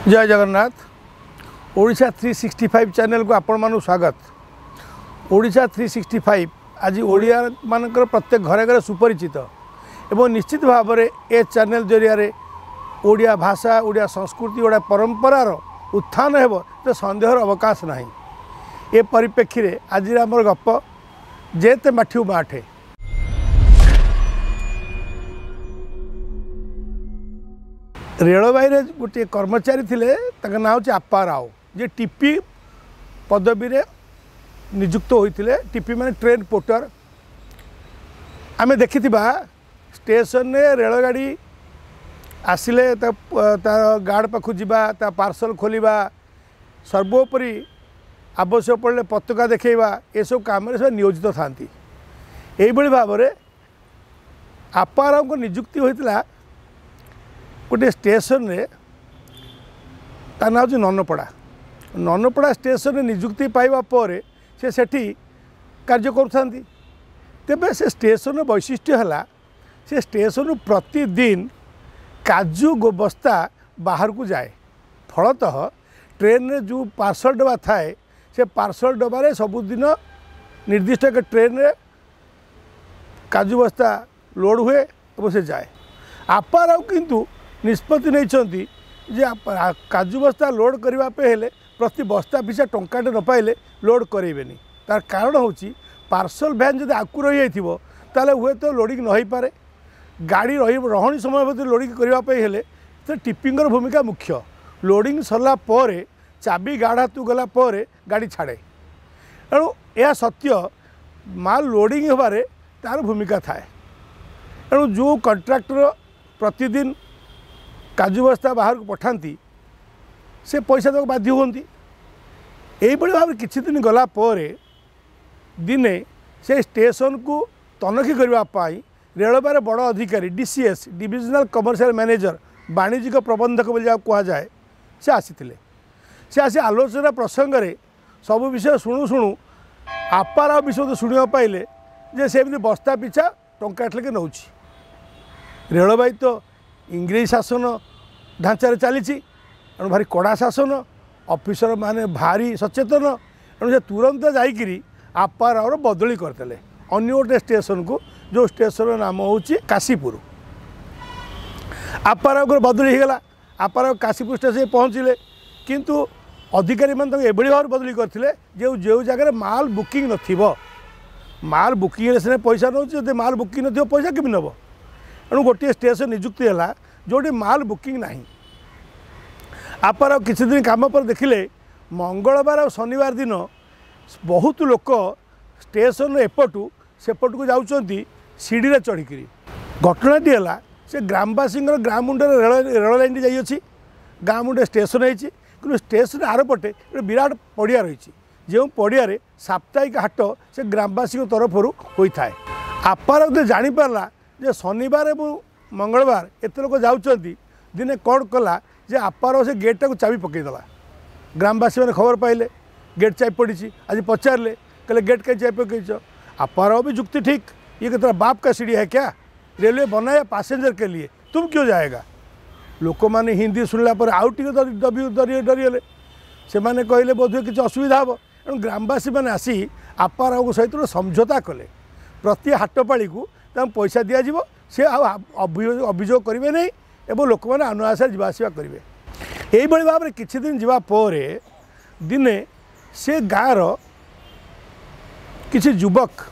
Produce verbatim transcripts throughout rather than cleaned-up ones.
जय Jagannath. Odisha three sixty five channel को आपण मानु स्वागत। ओडिशा थ्री सिक्सटी फाइव आज ओडिया मानकर प्रत्येक घरे घरे सुपरिचित एवं निश्चित भाव में ए चैनल जरिया ओडिया भाषा ओडिया संस्कृति ओडिया परंपरार उत्थान हेब तो संदेहर अवकाश नहीं। ए परिप्रेक्षी रे आज आमर गप जेते माठिउ माठे। रेलवाई रे गोटे कर्मचारी थिले ताका नाम होची अप्पा राव जे टीपी पदवी रे नियुक्त होइथिले। T P train porter. आमे देखिथिबा स्टेशन रे रेलगाड़ी आसिले ता गार्ड पाखु जिबा ता पार्सल खोलिबा सर्वोपरि आवश्यक पड़े पताका देखा ये सब काम सब नियोजित थांती। यही भाव में अप्पा राव को नियुक्ति होता गोटे स्टेशन रे ता ना हूँ ननपड़ा। ननपड़ा स्टेशन रे नियुक्ति पाइबा पर से सेठी कार्य करुथांती। तेबे से स्टेशन वैशिष्ट्य है से स्टेशन प्रतिदिन काजू बस्ता बाहर को जाए। फलतः ट्रेन रे जो पार्सल डबा थाए से पार्सल डबारे सबुदिन निर्दिष्ट एक ट्रेन रे काजू बस्ता लोड हुए और से जाए। अप्पा राव किंतु निष्पत्ति नहीं जे काजू बस्ता लोड करने हेले प्रति बस्ता पिछा टंकाटे न पाइले लोड करेबेनी। तार कारण होची पार्सल भैन जब आकु रही जाइथिबो ताले हुए तो लोडिंग न होई पारे। गाड़ी रही रहणी समय भर लोडिंग करने हेले तो टिपिंगर भूमिका मुख्य। लोडिंग सरला परे चाबी गाड़ हाथू गला पर गाड़ी छाड़े। तेणु यह सत्य माल लोडिंग होबारे तार भूमिका थाए। तेणु जो कंट्राक्टर प्रतिदिन काजू बस्ता बाहर को पठाती से पैसा तक बाध्य होती। यही भाव में किसी दिन गला पर दिने से स्टेशन को तनखी करने रेलवे बड़ अधिकारी डीसीएस डिविजनल कमर्शियल मैनेजर वाणिज्यिक प्रबंधक बोली कहुए से आसीथिले। से आसी आलोचना प्रसंग में सब विषय शुणु शुणु अप्पा राव विषय तो शुणा पाइले जे सेमती बस्ता पिछा टंका लेके नौ। रेलवाई तो इंग्रेज शासन ढांचार चली भारी कड़ा शासन ऑफिसर माने भारी सचेतन। तेणु से तुरंत जाकि अप्पा राव बदली करते अन्य गोटे स्टेशन को जो स्टेशन नाम हूँ काशीपुर। अप्पा राव को बदली होगा। अप्पा राव काशीपुर स्टेशन पहुँचले किंतु अधिकारी मान एभली भाव बदली करते जो जो जगह माल बुकिंग न माल बुकिंग से पैसा नौ जो माल बुकिंग न पैसा केमी नब। तेणु गोटे स्टेशन नियुक्ति है जोटी माल बुकिंग ना। अप्पा राव किसी दिन काम पर देखिले मंगलवार और शनिवार दिन बहुत लोक स्टेशन एपटू सेपट को जाऊँगी सीढ़ी चढ़ी। घटनाटी है से ग्रामवासी ग्राम मुंडे रेल लाइन जाइए गाँ मुंडे स्टेशन है कि स्टेशन आरपटे गोटे विराट पड़िया रही जो पड़िया साप्ताहिक हाट से ग्रामवासी तरफ होता है। अप्पा राव तो जापारा जे शनिवार और मंगलवार एत लोक जाऊँगी दिने कौन कला जे अप्पा राव से गेटा को चाबी पकईदेला। ग्रामवासी मैंने खबर पाइले गेट चाबी पड़ी। आज पचारे कहले गेट कहीं चाबी पकईच। अप्पा राव भी जुक्ति ठीक, ये कि तेरा बाप का सीढ़ी है क्या? रेलवे बनाया पैसेंजर के लिए, तुम क्यों जाएगा? लोक मैंने हिंदी शुणला आउ टे डरी डरी डरीगले से मैंने कहले बोधे किसी असुविधा हे। तेणु ग्रामवासी मैंने आसी अप्पा राव सहित समझौता कले प्रति हाटपाड़ी को पैसा दिज्व सी अभियोग करेंगे नहीं एवं लोक मैंने अनुआशा जावासवा करेंगे। यही भाव में किसी दिन जावापर दिने से गाँव किसी युवक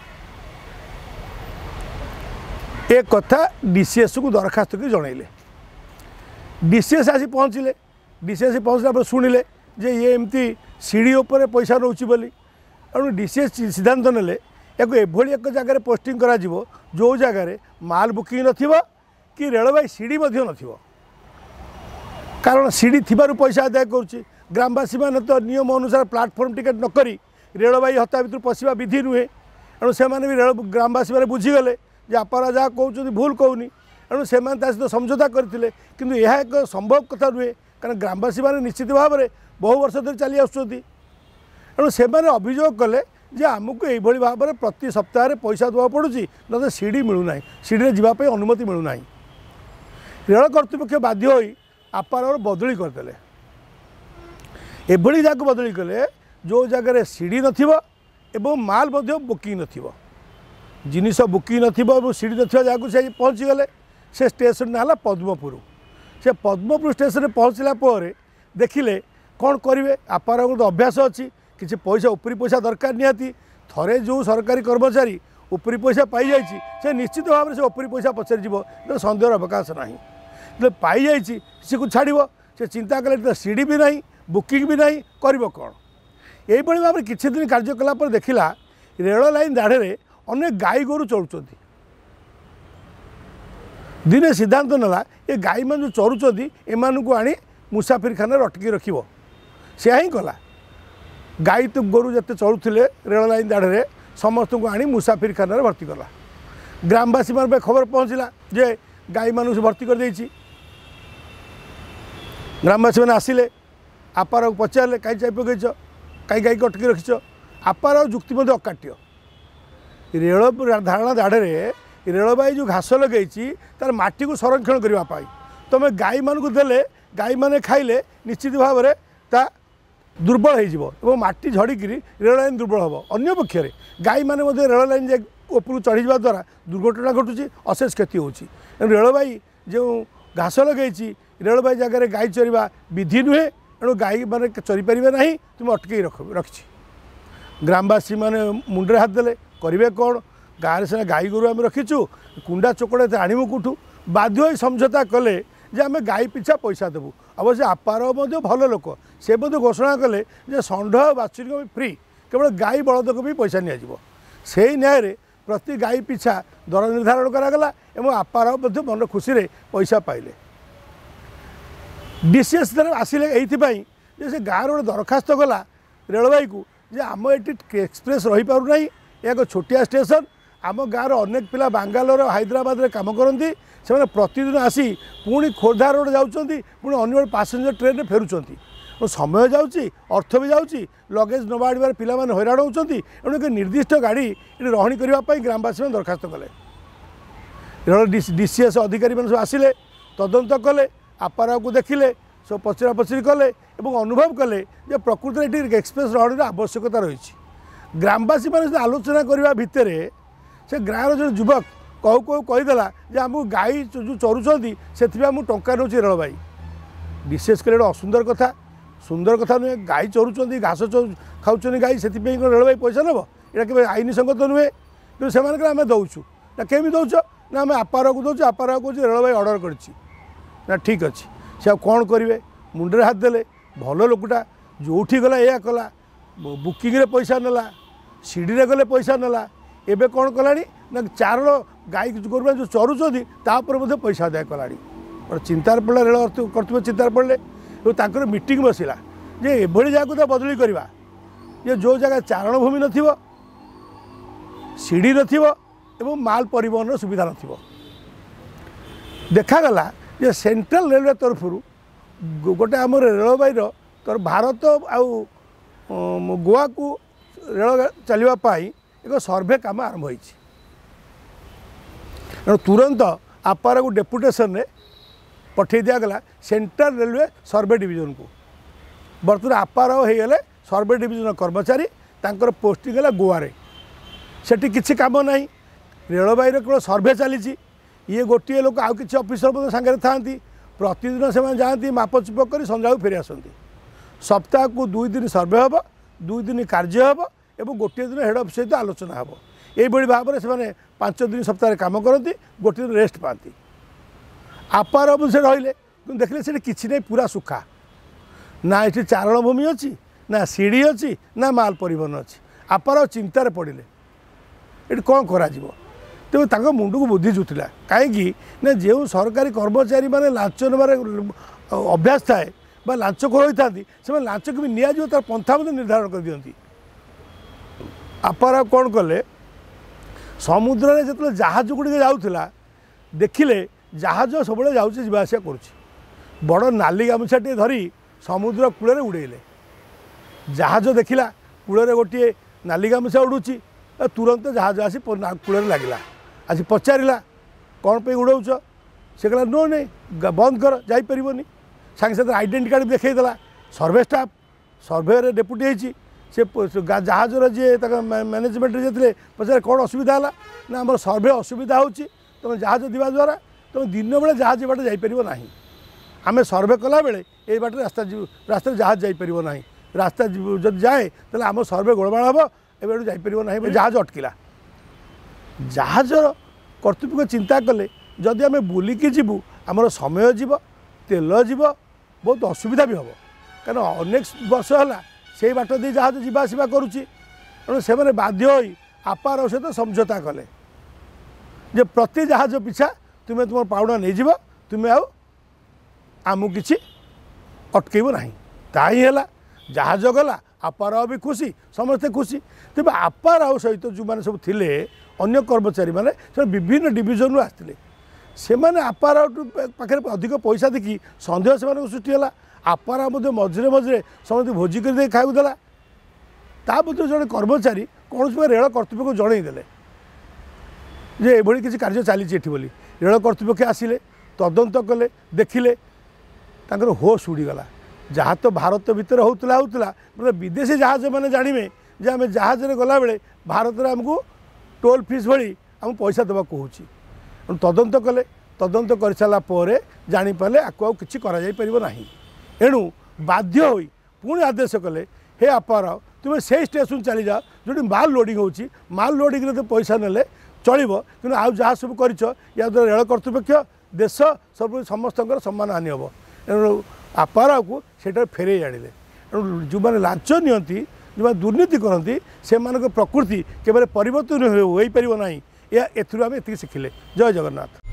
एक कथा डीसीएस को दरखास्त की जनइले। डीसीएस आसी पहुँचले। डीसीएस पहुँचला पर शुणिले जे ये एमती सीढ़ी उपर पैसा नौची बोली। तेणु डीसीएस सिद्धांत नेले या एभली एक जगह पोस्टिंग करा जिवो जो जगह माल बुकिंग नथिबो कि रेलवे सीढ़ी मध्य नथिबो। कारण सीढ़ी थिबारु पैसा आदाय करुच्ची। ग्रामवासी मैंने तो नियम अनुसार प्लाटफर्म टिकेट नक रेलवे हत्या भर पशिबा विधि नुहे। तेणु से भी रेल ग्रामवासी मैंने बुझीगले जे अप्पा राव जहाँ कहते भूल कहूनी। तेणु से सहित समझौता करते किंतु यह एक संभव कथा नुहे कारण ग्रामवासी मैंने निश्चित भाव में बहु वर्ष धरी चली आसुच्च। तेणु से अभियोग कले जे आमको यही भाव में प्रति सप्ताह पैसा देवा पड़ुची न सीढ़ी मिलूना। सीढ़ी जावाई अनुमति मिलूना। रेल कर्तृपक्ष बाध्य होई आपार बदली करदे एभली जगह बदली कले जो जगह सीढ़ी नथिबो माल बुकिंग नथिबो जिनिस बुकिंग नथिबो सीढ़ी नथिबा जगह से पहुँची गले से स्टेशन ना पद्मपुर से पद्मपुर स्टेशन पहुँचला पर देखिले कौन करेंगे आपार गोटे अभ्यास अच्छी किसी पैसा उपरी पैसा दरकार निहाती थरे जो सरकारी कर्मचारी उपरी पैसा पाई जाइए से निश्चित भाव से उपरी पैसा पचारि जीव सन्देह अवकाश ना जो पाई जाइए सी को छाड़ से चिंता कले सीढ़ी भी ना बुकिंग भी ना कर कौन यही भाव में किसी दिन कार्यकला देखला रेल लाइन दाढ़े अनेक गाई गोरु चलुंट दिने सिद्धांत नाला ये गाई मान जो चरुंच एम को आनी मुसाफिर खाना अटकी रख से ही कला गाई तो गोरु जिते चलुले रेल लाइन दाढ़े समस्त को आनी मुसाफिर खाना भर्ती कला ग्रामवासी मान खबर पहुँचला जे गाई मान भर्ती कर देछि ग्रामवासी मैंने आसिले आपार को पचारे कहीं चाय पकईच कहीं गाई अटकी रखिच आपार जुक्ति अकाट्य रेल धारणा दाढ़े रेलबाई जो घास लगे तार माटी को संरक्षण करने तुम गाई मान को देले गाई माने खाइले निश्चित भाव में ता दुर्बल हो माटी झड़िकी रेल लाइन दुर्बल हम अन्य पक्षे गाई मैंने रेल लाइन ऊपर चढ़ी जा द्वारा दुर्घटना घटुची अशेष क्षति होची रेलबाई जो घास लगे रेलबाई जगह गाई चरवा विधि नुहे एणु गाई मैंने चरी पारे ना तुम अटकई रख रखी ग्रामवासी मैंने मुंडे हाथ देले करेंगे कौन गाँव सीना गाई गोरु आम रखीचु कुंडा चोकड़ा आणमु कौटू बाध्य समझौता कले जे आम गाई पिछा पैसा देवु अवश्य आपार भल लोक से घोषणा कले जे षंढ बाछुरी भी फ्री केवल गाई बलद को भी पैसा निजी से न्याय प्रति गाई पिछा दर निर्धारण करागला एवं आपार मन खुशी पैसा पाइले डीसीएस आसिले ये से गाँव गोटे दरखास्त कला रेलवाई को जे आम ये एक्सप्रेस रही पार ना एक छोटिया स्टेशन आम गाँव अनेक पिला बांगालोर हैदराबाद में कम करती से प्रतिदिन आसी पुणी खोर्धा रोड जाऊँच पुणी अन्य पैसेंजर ट्रेन में फेरुंच समय जाऊँगी अर्थ भी जाऊँगी लगेज नबाड़बार पिला हैरान होती एणु एक निर्दिष्ट गाड़ी ये रहणी करने ग्रामवासी में दरखास्त कले रेल डीसीएस अधिकारी मैंने सब आसिले तदंत कले आपार को देखिले सब पचरा पचरी कले और अनुभव कले प्रकृति में एक्सप्रेस रहणी आवश्यकता रही ग्रामवासी मैंने आलोचना करने भितर से गाँव जो युवक कहू कहू कहीदेला जे आमको गाई जो चरुँच से टाँचा नौ रेलबाई विशेष कर असुंदर कथा सुंदर कथा नुहे गाई चरुँच घास खाऊँ गाई से रेलबाई पैसा नब ये आईन संगत नुहे कि से आम दौचु ना केमी दौच ना आम आपार को दौचु आपार कौच रेलबाई अर्डर कर ठीक अच्छे से कौन करेंगे मुंडे हाथ देले भल लोकटा जो गला या कला बुकिंग पैसा नेला सीढ़ी गले पैसा नेला एबे कौन कलानी ना चारण गाई गोरु जो चरुँच पैसा आदाय कलानी और चिंतार पड़ा रेल कर्तव्य चिंतार पड़े और मीटिंग बसला जे एभली जगह तो बदली करवा ये जो जगह चारण भूमि नथिबो सीढ़ी नथिबो एवं माल परिवहन सुविधा नथिबो देखागला जे सेंट्रल रेलवे तरफ गोटे आम रेलबाई तर भारत आउ गोवा को रेल चलवाई एक सर्वे काम आरंभ होती तुरंत आपार को डेपुटेशन रे पठे दिगला सेंट्रल रेलवे सर्वे डिवीजन को बर्तमान आपार होगले सर्वे डिवीजन कर्मचारी तांकर पोस्टिंग है गोवा रे सेठी किसी काम ना रेलबाई केवल सर्वे चली ये गोटे लोक आउ कि अफिसर सांगे था प्रतिदिन से जाती मापचुप कर संजा फेरी आसती सप्ताह को दुई दिन सर्वे हम दुई दिन कार्य हम और गोटे दिन हेड ऑफिस सहित आलोचना हम यही भाव में से पांच दिन सप्ताह काम करती गोटे दिन रेस्ट पाती आपार से रहिले देखले से किसी नहीं पूरा सुखा ना ये चारण भूमि अच्छी ना सीढ़ी अच्छी ना माल परिवहन अच्छी आपार चिंतार पड़े ये कौन करा तेज तक मुंड को बुद्धि जुटिला कहीं ना जो सरकारी कर्मचारी मैंने लांच नबार अभ्यास थाए लांच खोई था से लांच को भी निजी तार पंथा निर्धारण कर दिखती आपार कौन कले समुद्र में जो जहाज गुड़ी जाऊला देखिले जहाज सब जाऊँच जावास कर बड़ नाली गामुछाटे धरी समुद्र कूल उड़ेले जहाज देखला कूल गोटे नाली गामुछा उड़ूची तुरंत जहाज आसी कूल लगे आज पचारा कौन पे उड़ाऊच से कहला नो नहीं बंद कर जापरनी सागे साथ आइडेंटी कार्ड देखला सर्वे स्टाफ सर्वे डेपुटी होती से जहाजर जी मैनेजमेंट जे पचारे कौन असुविधा है ना आम सर्वे असुविधा हो तुम जहाज दिवा द्वारा तुम दिन बेले जहाज बाट जापर ना आम सर्वे कला बेले ये बाट रास्ता रास्ता जहाज जापर ना रास्ता जब जाए तो आम सर्वे गोलमाल हम ए जापर ना जहाज अटकिला जहाज कर्तृपक्ष चिंता कले जदि आम बुलिकी जीवु आमर समय जीव तेल जीव बहुत असुविधा भी हम कारण अनेक वर्ष है से बाट दे जहाज जावासवा करुच्ची तेणु से बाध्य हो आपार सहित समझौता कले जे प्रति जहाज पिछा तुम्हें तुम पाउडा नहीं जीव तुम्हें आउ आमु किसी अटकेब ना ताही है जहाज गला आपार भी खुशी समस्ते खुशी तेज आपार सहित जो मैंने सब थिले अन्य कर्मचारी मैंने विभिन्न डिविजन रू आसते से मैंने आपार पाखे अधिक पैसा देखी सन्देह से सृष्टि है आपार मझे मझे समस्त भोजी कर खाऊ देला ता मध्य जड़े कर्मचारी कौन रेल कर्तृपक्ष जनईदे जे एभली किसी कार्य चली बोली रेल कर्तृपक्ष आसिले तदंत कले देखिले तांकर होश उड़ीगला जहाँ तो भारत भितर होता होता मतलब विदेशी जहाज मैंने जानवे जे आम जहाज गला बेले भारत में आमको टोल फीस भली आम पैसा देवा कहूँ तदंत कले तदंत कर सारापर जापारे आपको किसी कर एणु बाध्य हो पुणी आदेश कले हे आपार तुम्हें से स्टेशन चली जाओ जो माल लोडिंग होची माल लोडिंग तो पैसा ने चलो कि आउ जहाँ सब कर या द्वारा रेल कर्तृपक्ष देश सब समस्त सम्मान हानि हम एणु आपार को सेटा फेरे आनिले एणु जो मैंने लांच नियंती जो मैंने दुर्नीति करती से प्रकृति केवल परिवर्तन हो पार ना या एथुरु आम ये शिखिले। जय जगन्नाथ।